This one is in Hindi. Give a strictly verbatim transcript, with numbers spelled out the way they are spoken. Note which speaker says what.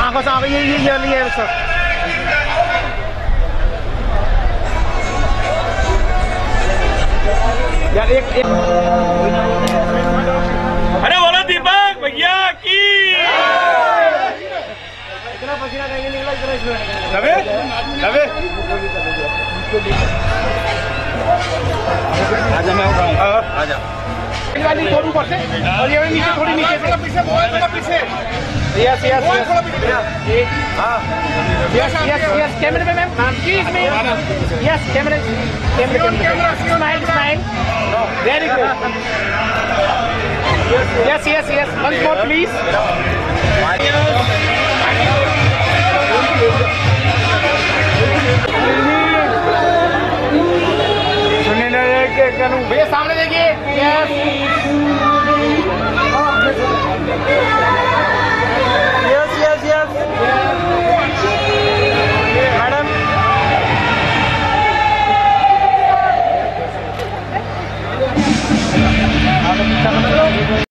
Speaker 1: आंखों से आंखों ये ये ये लिए सर। यार एक एक
Speaker 2: अरे बोलो दीपक भैया की
Speaker 1: इतना पसीना कहीं निकला इतना इसमें
Speaker 2: रवे रवे
Speaker 1: आजा मैं आजा वाली थोड़ी ऊपर से और ये वाली नीचे थोड़ी नीचे से पीछे थोड़ा पीछे यस यस हां यस यस यस कैमरे पे मैम प्लीज मैम यस कैमरे कैमरे camera smile smile very good yes yes yes once more please सुनिए ना के करूं भैया सामने देखिए यस यस यस मैडम